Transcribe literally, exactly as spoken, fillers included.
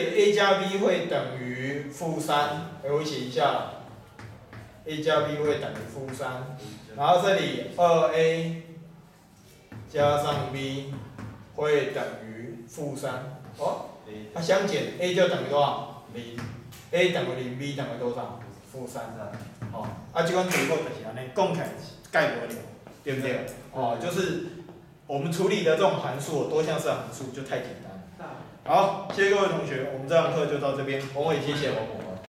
a 加 b 会等于负三，哎，我写一下 ，a 加 b 会等于负三，然后这里二 a 加上 b 会等于负三，哦，它相减 a 就等于多少？零 ，a 等于零 ，b 等于多少？负三。哦，啊，这款结果就是安尼，讲起来盖不了，对不对？哦，就是我们处理的这种函数，多项式函数就太简单。好，谢谢各位同学，我们这堂课就到这边，我也谢谢我。